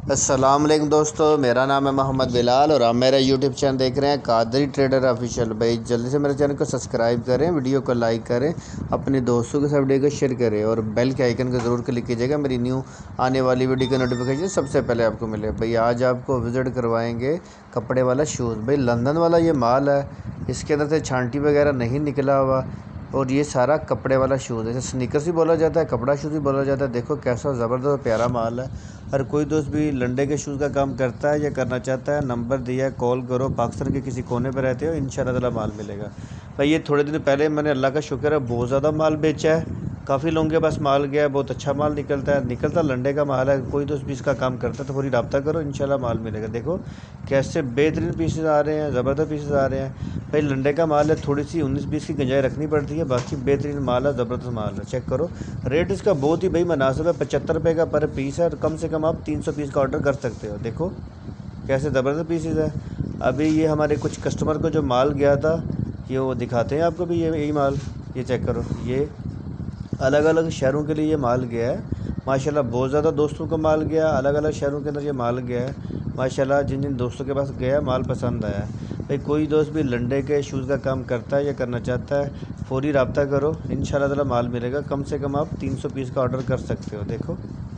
السلام علیکم دوستو، میرا نام ہے محمد بلال اور آپ میرا یوٹیوب چینل دیکھ رہے ہیں قادری ٹریڈر آفیشیل۔ بھائی جلدی سے میرے چینل کو سبسکرائب کریں، ویڈیو کو لائک کریں، اپنے دوستوں کے ساتھ ویڈیو کو شیئر کریں اور بیل کے آئیکن کو ضرور کلک کیجیے گا، میری نیو آنے والی ویڈیو کا نوٹیفیکیشن سب سے پہلے آپ کو ملے۔ بھئی آج آپ کو وزٹ کروائیں گے کپڑے والا شوز۔ بھئی لندن والا یہ مال ہے، اس کے اندر سے چھانٹی وغیرہ نہیں نکلا ہوا اور یہ سارا کپڑے والا شوز ہے، اسے سنیکرز بھی بولا جاتا ہے، کپڑا شوز بھی بولا جاتا ہے۔ دیکھو کیسا زبردست پیارا مال ہے۔ ہر کوئی دوست بھی لنڈے کے شوز کا کام کرتا ہے یا کرنا چاہتا ہے، نمبر دیا ہے، کال کرو، پاکستان کے کسی کونے پہ رہتے ہو، انشاءاللہ تعالی مال ملے گا۔ بھائی یہ تھوڑے دن پہلے میں نے اللہ کا شکر ہے بہت زیادہ مال بیچا ہے، کافی لوگوں کے پاس مال گیا ہے، بہت اچھا مال نکلتا لنڈے کا مال ہے۔ کوئی دوست بھی اس کا کام کرتا ہے تو پوری رابطہ کرو، انشاءاللہ مال ملے گا۔ دیکھو کیسے بہترین پیسز آ رہے ہیں، زبردست پیسز آ رہے ہیں۔ بھائی لنڈے کا مال ہے، تھوڑی سی 19-20 کی گنجائش رکھنی پڑتی ہے، باقی بہترین مال ہے، زبردست مال ہے۔ چیک کرو ریٹ اس کا بہت ہی مناسب ہے، 75 روپے کا پر پیس ہے اور کم سے کم آپ 300 پیس کا آرڈر کر سکتے ہو۔ دیکھو کیسے زبردست پیسز ہے۔ ابھی یہ ہمارے کچھ کسٹمر کو جو مال گیا تھا یہ وہ دکھاتے ہیں آپ کو بھی، یہی مال یہ چیک کرو، یہ الگ الگ شہروں کے لیے یہ مال گیا ہے ماشاءاللہ۔ بہت زیادہ دوستوں کو مال گیا، الگ الگ شہروں کے اندر یہ مال گیا ہے ماشاءاللہ۔ جن دوستوں کے پاس گیا مال پسند آیا ہے۔ بھائی کوئی دوست بھی لنڈے کے شوز کا کام کرتا ہے یا کرنا چاہتا ہے، فوری رابطہ کرو، انشاءاللہ تعالی مال ملے گا۔ کم سے کم آپ 300 پیس کا آرڈر کر سکتے ہو۔ دیکھو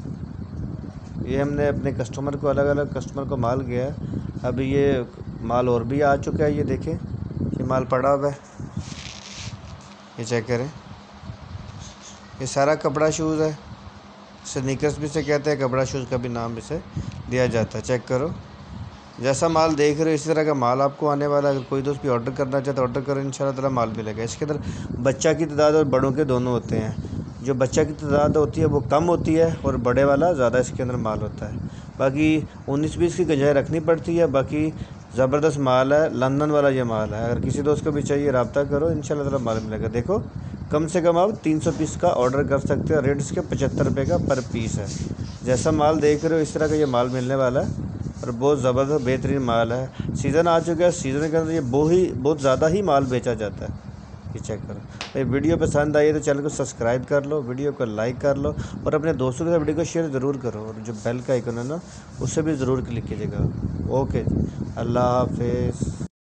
یہ ہم نے اپنے کسٹمر کو الگ الگ کسٹمر کو مال گیا ہے، ابھی یہ مال اور بھی آ چکا ہے۔ یہ دیکھیں یہ مال پڑا ہوا ہے، یہ چیک کریں، یہ سارا کپڑا شوز ہے، سنیکرز بھی سے کہتے ہیں، کپڑا شوز کا بھی نام اسے دیا جاتا ہے۔ چیک کرو جیسا مال دیکھ رہے ہو اسی طرح کا مال آپ کو آنے والا ہے۔ اگر کوئی دوست بھی آرڈر کرنا چاہتا ہے آرڈر کرو، انشاءاللہ تعالی مال ملے گا۔ اس کے اندر بچہ کی تعداد اور بڑوں کے دونوں ہوتے ہیں، جو بچہ کی تعداد ہوتی ہے وہ کم ہوتی ہے اور بڑے والا زیادہ اس کے اندر مال ہوتا ہے۔ باقی 19-20 کی گنجائش رکھنی پڑتی ہے، باقی زبردست مال ہے، لندن والا یہ مال ہے۔ اگر کسی دوست کو بھی چاہیے رابطہ کرو، انشاءاللہ تعالی مال ملے گا۔ دیکھو کم سے کم آپ 300 پیس کا آرڈر کر سکتے ہو، ریٹ اس کے 75 روپے کا پر پیس ہے۔ جیسا مال دیکھ رہے ہو اس طرح کا یہ مال ملنے والا ہے اور بہت زبردست بہترین مال ہے۔ سیزن آ چکا ہے، سیزن کے اندر یہ بہت زیادہ ہی مال بیچا جاتا ہے۔ یہ چیک کرو۔ بھائی ویڈیو پسند آئی ہے تو چینل کو سبسکرائب کر لو، ویڈیو کو لائک کر لو اور اپنے دوستوں کے ساتھ ویڈیو کو شیئر ضرور کرو، اور جو بیل کا آئیکن ہے نا اس سے بھی ضرور کلک کیجیے گا۔ اوکے، اللہ حافظ۔